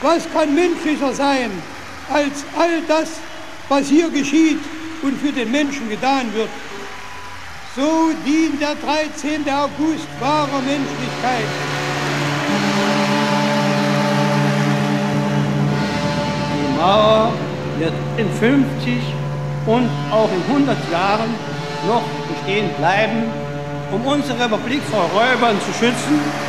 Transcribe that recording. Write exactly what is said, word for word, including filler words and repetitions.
was kann menschlicher sein, als all das, was hier geschieht und für den Menschen getan wird. So dient der dreizehnte August wahrer Menschlichkeit. Die Mauer wird in fünfzig und auch in hundert Jahren noch bestehen bleiben, um unsere Republik vor Räubern zu schützen